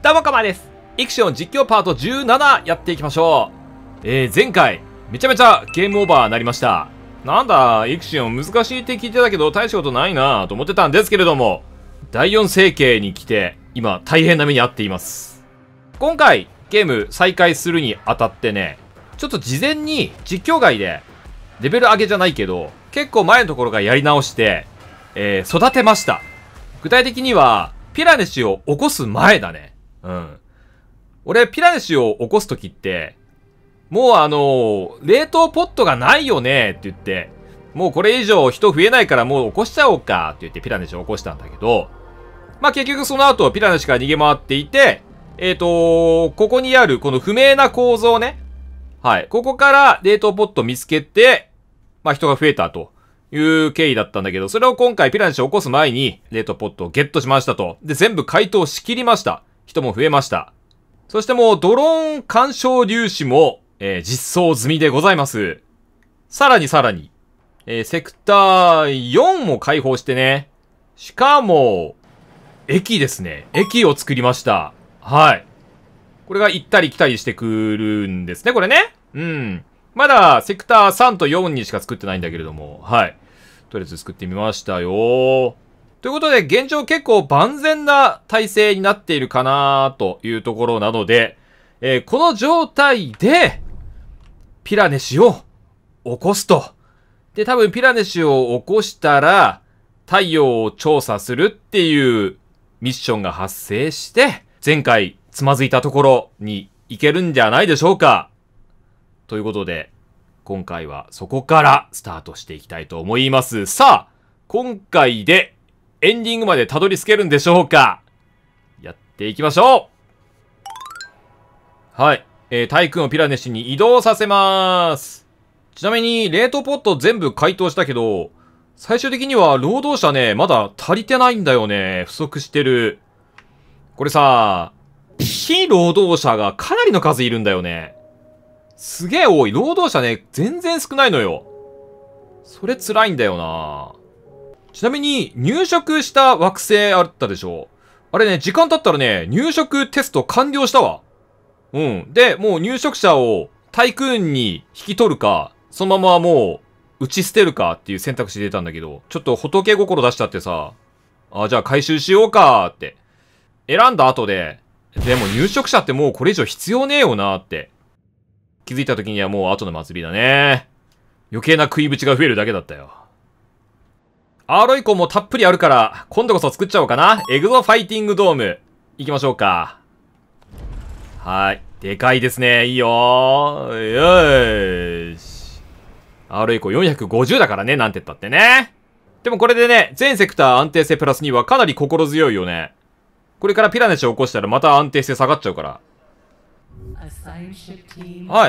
どうもかまです。イクション実況パート17やっていきましょう。前回、めちゃめちゃゲームオーバーになりました。なんだ、イクション難しいって聞いてたけど大したことないなと思ってたんですけれども、第4世紀に来て、今大変な目に遭っています。今回、ゲーム再開するにあたってね、ちょっと事前に実況外で、レベル上げじゃないけど、結構前のところがやり直して、育てました。具体的には、ピラネシを起こす前だね。俺、ピラネシを起こすときって、もう冷凍ポットがないよねって言って、もうこれ以上人増えないからもう起こしちゃおうかって言ってピラネシを起こしたんだけど、まあ、結局その後ピラネシが逃げ回っていて、ここにあるこの不明な構造ね。はい。ここから冷凍ポット見つけて、まあ、人が増えたという経緯だったんだけど、それを今回ピラネシを起こす前に冷凍ポットをゲットしましたと。で、全部解凍しきりました。人も増えました。そしてもうドローン干渉粒子も、実装済みでございます。さらに、セクター4も開放してね。しかも、駅ですね。駅を作りました。はい。これが行ったり来たりしてくるんですね、これね。まだ、セクター3と4にしか作ってないんだけれども、はい。とりあえず作ってみましたよ。ということで、現状結構万全な体制になっているかなというところなので、この状態で、ピラネシを起こすと。で、多分ピラネシを起こしたら、太陽を調査するっていうミッションが発生して、前回つまずいたところに行けるんじゃないでしょうか。ということで、今回はそこからスタートしていきたいと思います。さあ、今回でエンディングまでたどり着けるんでしょうか。やっていきましょう。はい。タイクンをピラネシに移動させまーす。ちなみに、冷凍ポット全部解凍したけど、最終的には労働者ね、まだ足りてないんだよね。不足してる。これさ、非労働者がかなりの数いるんだよね。すげえ多い。労働者ね、全然少ないのよ。それ辛いんだよな。ちなみに、入植した惑星あったでしょ。あれね、時間経ったらね、入植テスト完了したわ。で、もう入植者をタイクーンに引き取るか、そのままもう、打ち捨てるかっていう選択肢出たんだけど、ちょっと仏心出しちゃってさ、じゃあ回収しようかって。選んだ後で、でも入植者ってもうこれ以上必要ねえよなって。気づいた時にはもう後の祭りだね。余計な食いぶちが増えるだけだったよ。アーロイコンもたっぷりあるから、今度こそ作っちゃおうかな。エグゾファイティングドーム。行きましょうか。はい。でかいですね。いいよー。よーし。アーロイコン450だからね、なんて言ったってね。でもこれでね、全セクター安定性プラス2はかなり心強いよね。これからピラネシを起こしたらまた安定性下がっちゃうから。はい。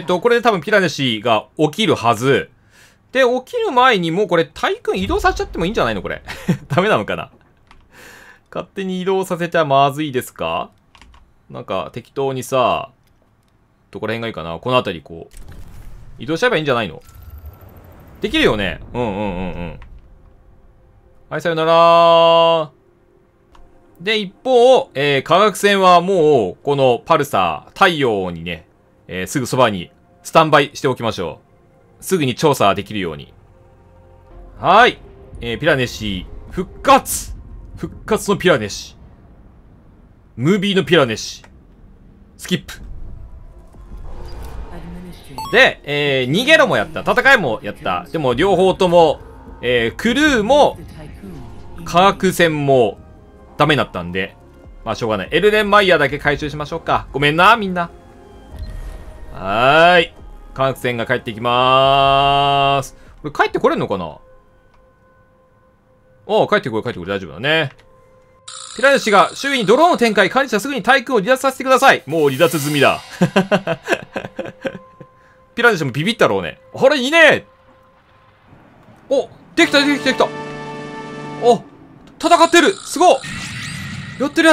これで多分ピラネシが起きるはず。で、起きる前にもうこれ、タイクン移動させちゃってもいいんじゃないのこれ。ダメなのかな。勝手に移動させちゃまずいですか。なんか、適当にさ、どこら辺がいいかな。この辺りこう、移動しちゃえばいいんじゃないの。できるよね。はい、さよなら。で、一方、科学船はもう、このパルサー、太陽にね、すぐそばにスタンバイしておきましょう。すぐに調査できるように。はい。ピラネシ、復活のピラネシ。ムービーのピラネシ。スキップ。で、逃げろもやった。戦いもやった。でも両方とも、クルーも、科学船も、ダメだったんで、まあしょうがない。エルデンマイヤーだけ回収しましょうか。ごめんな、みんな。はーい。科学船が帰ってきまーす。これ帰ってこれんのかな。帰ってこい、大丈夫だね。ピラネシが周囲にドローンを展開。管理者すぐにタイクンを離脱させてください。もう離脱済みだ。ピラネシもビビったろうね。あれ、いいね。できた。戦ってる。すごっ。やってる。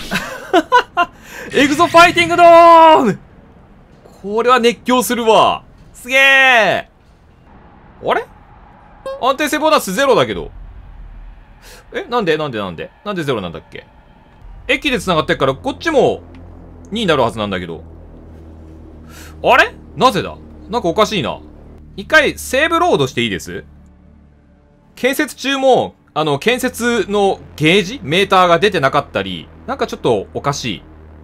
エグゾファイティングドーム。これは熱狂するわ。すげえ。あれ安定性ボーナスゼロだけど。なんでゼロなんだっけ。 駅で繋がってっから、こっちも2になるはずなんだけど。あれなぜだなんかおかしいな。一回、セーブロードしていいです？建設中も、建設のゲージメーターが出てなかったり、なんかちょっとおかしい。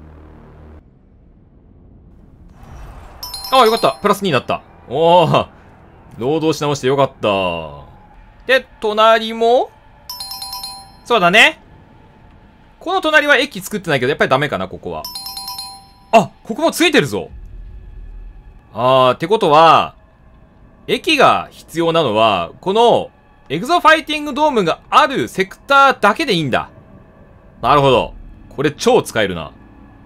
ああ、よかった。プラス2になった。おー。労働し直してよかった。で、隣もそうだね。この隣は駅作ってないけど、やっぱりダメかな、ここは。あ、ここもついてるぞ。ってことは、駅が必要なのは、この、エグゾファイティングドームがあるセクターだけでいいんだ。なるほど。これ超使えるな。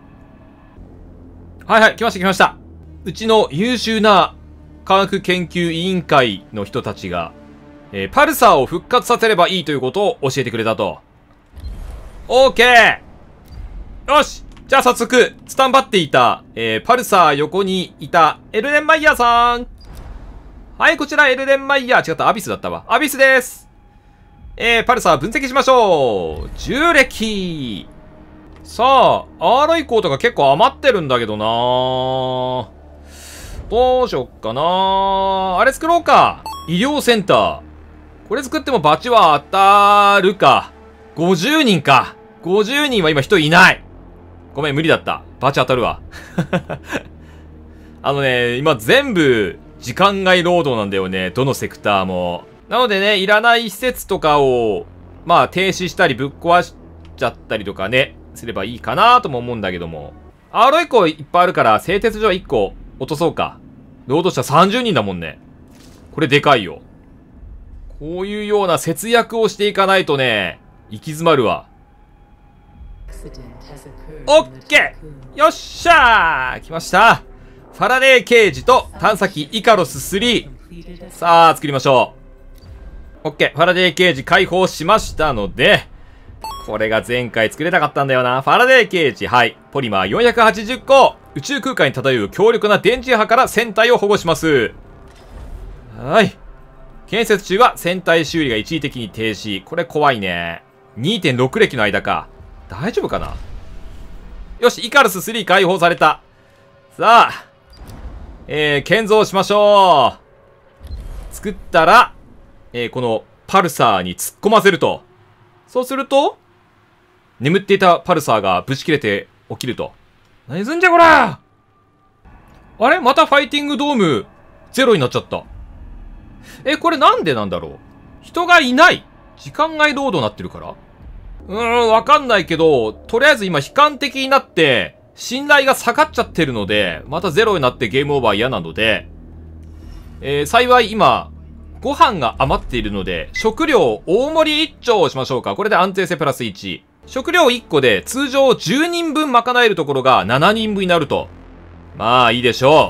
はいはい、来ました来ました。うちの優秀な科学研究委員会の人たちが、パルサーを復活させればいいということを教えてくれたと。オーケー！よし！じゃあ早速、スタンバっていた、パルサー横にいたエルデンマイヤーさん。はい、こちらエルデンマイヤー。違った、アビスだったわ。アビスです。パルサー分析しましょう。重力。さあ、アーロイコーとか結構余ってるんだけどなー。どうしよっかなー。あれ作ろうか。医療センター。これ作ってもバチは当たるか。50人か。50人は今人いない。ごめん、無理だった。バチ当たるわ。今全部、時間外労働なんだよね。どのセクターも。なのでね、いらない施設とかを、まあ、停止したり、ぶっ壊しちゃったりとかね、すればいいかなとも思うんだけども。アーロ1個いっぱいあるから、製鉄所1個落とそうか。労働者30人だもんね。これでかいよ。こういうような節約をしていかないとね、行き詰まるわ。オッケー！よっしゃー！来ました。ファラデーケージと探査機イカロス3。さあ、作りましょう。オッケー。ファラデーケージ解放しましたので、これが前回作れなかったんだよな。ファラデーケージ。はい。ポリマー480個。宇宙空間に漂う強力な電磁波から船体を保護します。はい。建設中は船体修理が一時的に停止。これ怖いね。2.6 暦の間か。大丈夫かな？よし、イカルス3解放された。さあ、建造しましょう。作ったら、このパルサーに突っ込ませると。そうすると、眠っていたパルサーがぶち切れて起きると。何すんじゃこら！あれまたファイティングドームゼロになっちゃった。これなんでなんだろう？人がいない。時間外労働になってるから？わかんないけど、とりあえず今悲観的になって、信頼が下がっちゃってるので、またゼロになってゲームオーバー嫌なので、幸い今、ご飯が余っているので、食料大盛り1丁しましょうか。これで安定性プラス1。食料1個で通常10人分賄えるところが7人分になると。まあいいでしょ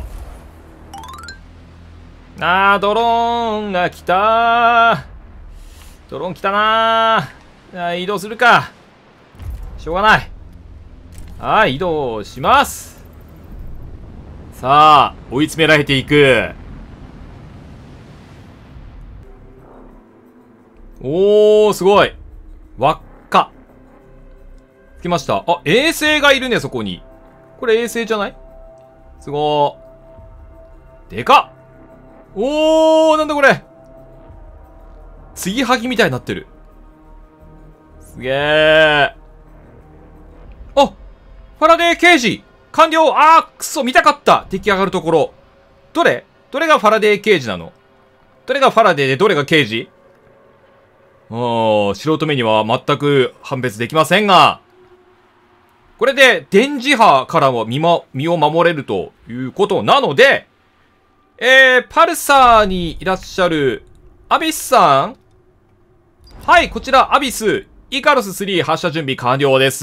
う。ドローンが来たー。ドローン来たなー。移動するか。しょうがない。はい、移動します。さあ、追い詰められていく。おー、すごい。輪っか。来ました。あ、衛星がいるね、そこに。これ衛星じゃない？すごー。でかっ！おー、なんだこれ。継ぎはぎみたいになってる。すげー。あ！ファラデーケージ完了！くそ見たかった！出来上がるところ。どれがファラデーケージなの？どれがファラデーでどれがケージ？素人目には全く判別できませんが、これで電磁波からも身を守れるということなので、パルサーにいらっしゃるアビスさん？はい、こちらアビス。イカロス3発射準備完了です。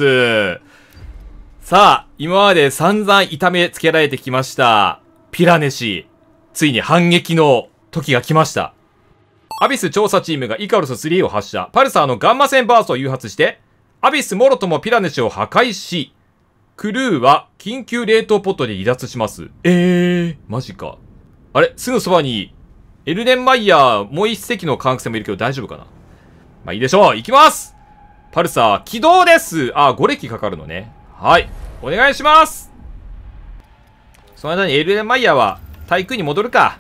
さあ、今まで散々痛めつけられてきました。ピラネシ。ついに反撃の時が来ました。アビス調査チームがイカロス3を発射。パルサーのガンマ線バーストを誘発して、アビスもろともピラネシを破壊し、クルーは緊急冷凍ポットで離脱します。マジか。あれすぐそばに、エルデンマイヤーもう一隻の科学船もいるけど大丈夫かな？まあいいでしょう。行きます！ パルサー起動です。5歴かかるのね。はい。お願いします。その間にエルレンマイヤーは対空に戻るか。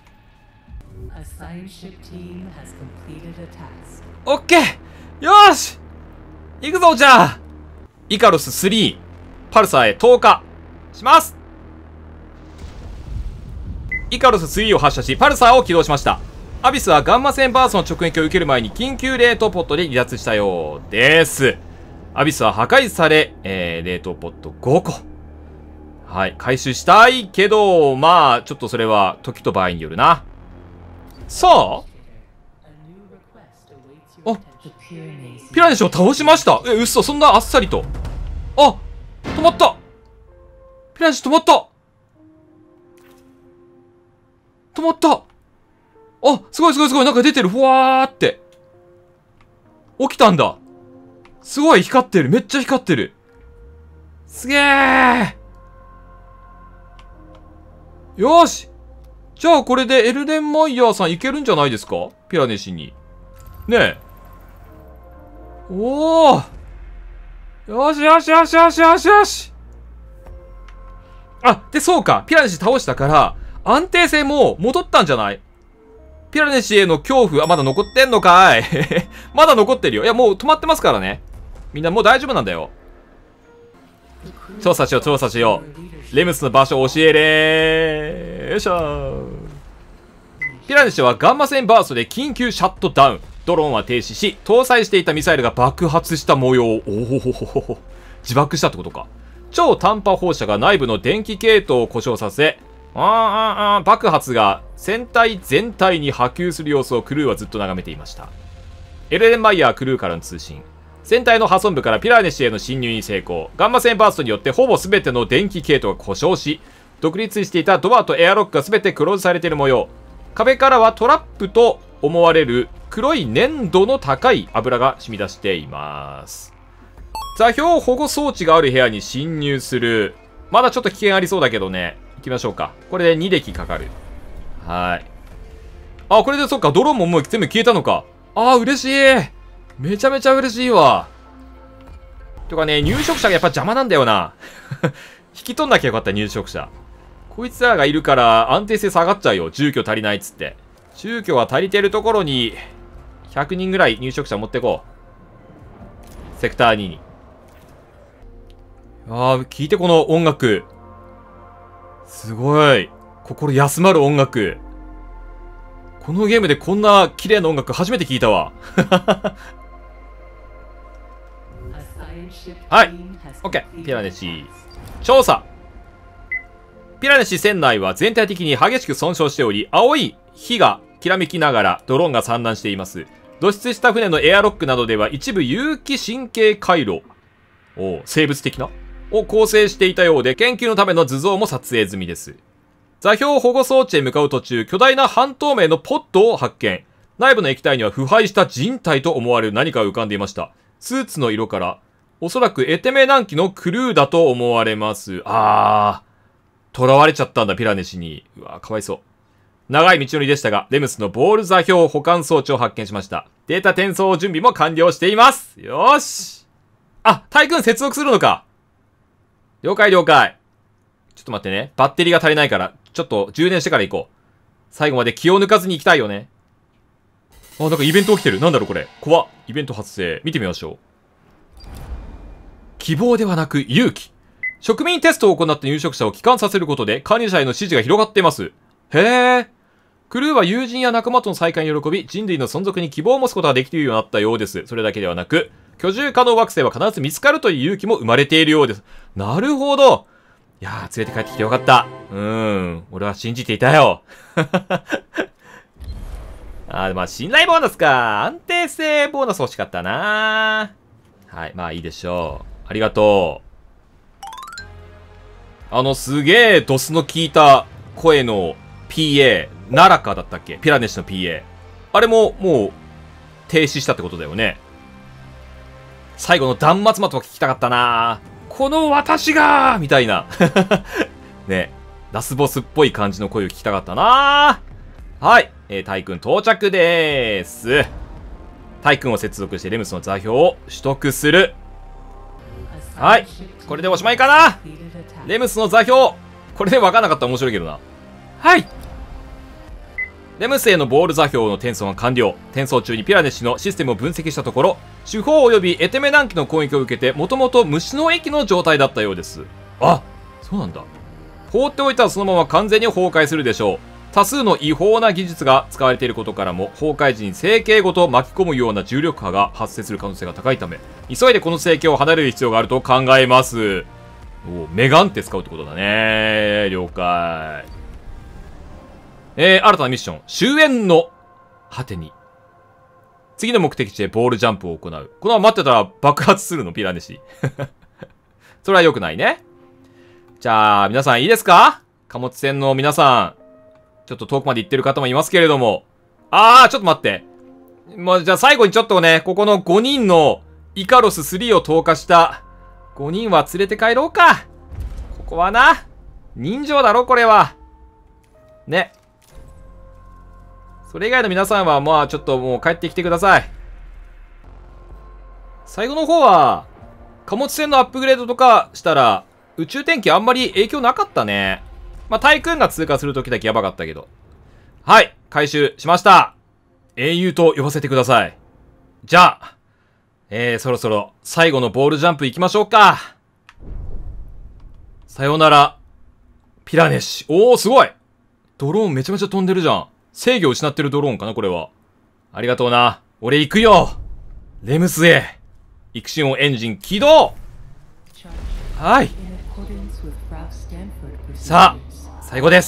オッケー、よーし行くぞ。じゃあイカロス3パルサーへ投下します。イカロス3を発射しパルサーを起動しました。アビスはガンマ線バースの直撃を受ける前に緊急冷凍ポットで離脱したようです。アビスは破壊され、冷凍ポット5個。はい、回収したいけど、まあ、ちょっとそれは時と場合によるな。さあピラネシを倒しました。嘘、そんなあっさりと。止まった。ピラネシ止まった。止まった。すごいすごいすごい。なんか出てる。ふわーって。起きたんだ。すごい光ってる。めっちゃ光ってる。すげー。よーし。じゃあこれでエルデンマイヤーさんいけるんじゃないですか？ピラネシに。ねえ。おー。よしよしよしよしよしよし。で、そうか。ピラネシ倒したから、安定性も戻ったんじゃない？ピラネシへの恐怖、まだ残ってんのかいまだ残ってるよ。いや、もう止まってますからね。みんなもう大丈夫なんだよ。調査しよう、調査しよう。レムスの場所を教えれー。よいしょー。ピラネシはガンマ線バーストで緊急シャットダウン。ドローンは停止し、搭載していたミサイルが爆発した模様。自爆したってことか。超短波放射が内部の電気系統を故障させ、爆発が船体全体に波及する様子をクルーはずっと眺めていました。エルレンマイヤークルーからの通信。船体の破損部からピラネシへの侵入に成功。ガンマ線バーストによってほぼ全ての電気系統が故障し、独立していたドアとエアロックが全てクローズされている模様。壁からはトラップと思われる黒い粘度の高い油が染み出しています。座標保護装置がある部屋に侵入する。まだちょっと危険ありそうだけどね。行きましょうか。これで2撃かかる。はい。これでそっか、ドローンももう全部消えたのか。嬉しい。めちゃめちゃ嬉しいわ。とかね、入植者がやっぱ邪魔なんだよな。引き取んなきゃよかった、入植者。こいつらがいるから安定性下がっちゃうよ。住居足りないっつって。住居が足りてるところに、100人ぐらい入植者持ってこう。セクター2に。聞いてこの音楽。すごい。心休まる音楽。このゲームでこんな綺麗な音楽初めて聞いたわ。はい。OK。ピラネシ。調査。ピラネシ船内は全体的に激しく損傷しており、青い火がきらめきながらドローンが散乱しています。土質した船のエアロックなどでは一部有機神経回路。生物的なを構成していたようで、研究のための図像も撮影済みです。座標保護装置へ向かう途中、巨大な半透明のポットを発見。内部の液体には腐敗した人体と思われる何かが浮かんでいました。スーツの色から、おそらくエテメ難機のクルーだと思われます。囚われちゃったんだ、ピラネシに。うわ、かわいそう。長い道のりでしたが、レムスのボール座標保管装置を発見しました。データ転送準備も完了しています。よーし。対空接続するのか。了解了解。ちょっと待ってね。バッテリーが足りないから、ちょっと充電してから行こう。最後まで気を抜かずに行きたいよね。なんかイベント起きてる。なんだろうこれ。怖っ。イベント発生。見てみましょう。希望ではなく勇気。植民テストを行った入植者を帰還させることで、管理者への支持が広がっています。へー。クルーは友人や仲間との再会に喜び、人類の存続に希望を持つことができるようになったようです。それだけではなく、居住可能惑星は必ず見つかるという勇気も生まれているようです。なるほど。いやー、連れて帰ってきてよかった。俺は信じていたよ。信頼ボーナスか。安定性ボーナス欲しかったな。はい、いいでしょう。ありがとう。すげえドスの効いた声の PA、ナラカだったっけ？ピラネシの PA。あれも、もう、停止したってことだよね。最後の断末魔とか聞きたかったな。この私がみたいな。ね、ラスボスっぽい感じの声を聞きたかったな。はい。タイ君到着でーす。 タイ君を接続してレムスの座標を取得する。はい。これでおしまいかな。レムスの座標。これで分かんなかったら面白いけどな。はい。レムスへのボール座標の転送が完了。転送中にピラネシのシステムを分析したところ、主砲及びエテメ南紀の攻撃を受けて、もともと虫の駅の状態だったようです。あ、そうなんだ。放っておいたらそのまま完全に崩壊するでしょう。多数の違法な技術が使われていることからも、崩壊時に成形ごと巻き込むような重力波が発生する可能性が高いため、急いでこの成形を離れる必要があると考えます。お、メガンって使うってことだね。了解。新たなミッション。終焉の果てに。次の目的地へボールジャンプを行う。このまま待ってたら爆発するの、ピラネシ。それは良くないね。じゃあ、皆さんいいですか？貨物船の皆さん。ちょっと遠くまで行ってる方もいますけれども。ちょっと待って。まあ、じゃあ最後にちょっとね、ここの5人のイカロス3を投下した5人は連れて帰ろうか。ここはな。人情だろ、これは。ね。それ以外の皆さんは、まあ、ちょっともう帰ってきてください。最後の方は、貨物船のアップグレードとかしたら、宇宙天気あんまり影響なかったね。まあ、対空が通過するときだけやばかったけど。はい、回収しました。英雄と呼ばせてください。じゃあ、そろそろ最後のボールジャンプ行きましょうか。さよなら、ピラネシ。おー、すごい。ドローンめちゃめちゃ飛んでるじゃん。制御を失ってるドローンかな、これは。ありがとうな。俺行くよ。レムスへ。イクシオンエンジン起動。はい。さあ、最後です。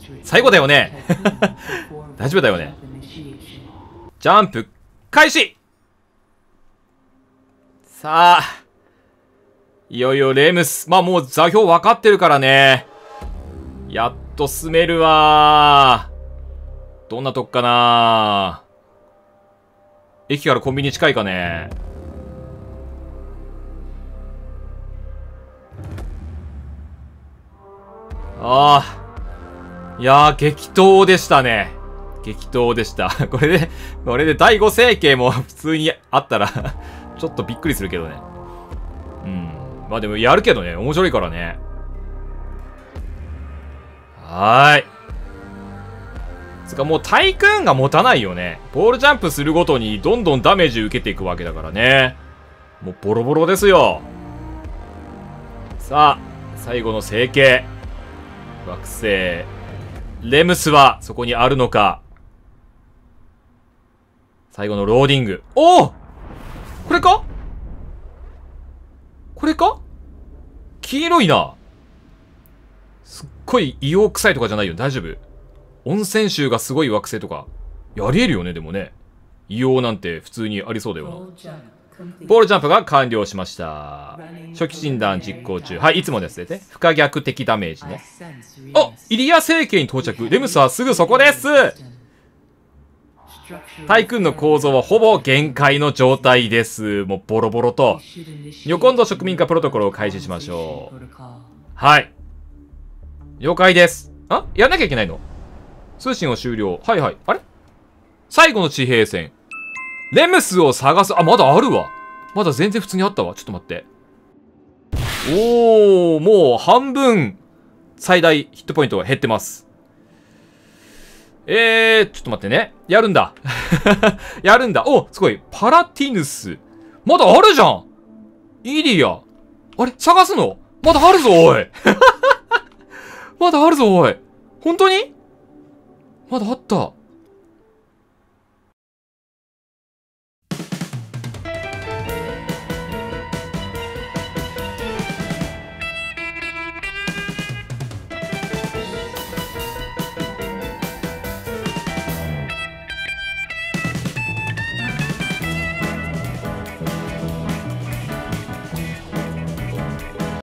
最後だよね。大丈夫だよね。ジャンプ、開始。さあ、いよいよレムス。まあもう座標分かってるからね。やっと進めるわー。どんなとこかな。駅からコンビニ近いかね。いやー、激闘でしたね。激闘でした。これで第5成形も普通にあったらちょっとびっくりするけどね。うん。まあでもやるけどね、面白いからね。はーい。つかもう対空が持たないよね。ボールジャンプするごとにどんどんダメージ受けていくわけだからね。もうボロボロですよ。さあ、最後の成形。惑星。レムスはそこにあるのか。最後のローディング。おお！これか？これか？黄色いな。すっごい硫黄臭いとかじゃないよ。大丈夫？温泉臭がすごい惑星とか。ありえるよね、でもね。硫黄なんて普通にありそうだよな。ボールジャンプが完了しました。初期診断実行中。はい、いつもですね。不可逆的ダメージね。あ、イリア星系に到着。レムスはすぐそこです。対空の構造はほぼ限界の状態です。もうボロボロと。ニコンド植民化プロトコルを開始しましょう。はい。了解です。やんなきゃいけないの？通信を終了。はいはい。あれ？最後の地平線。レムスを探す。まだあるわ。まだ全然普通にあったわ。ちょっと待って。おー、もう半分、最大ヒットポイントが減ってます。ちょっと待ってね。やるんだ。やるんだ。お、すごい。パラティヌス。まだあるじゃん。イリア。あれ？探すの？まだあるぞ、おい。まだあるぞ、おい。本当に？まだあった。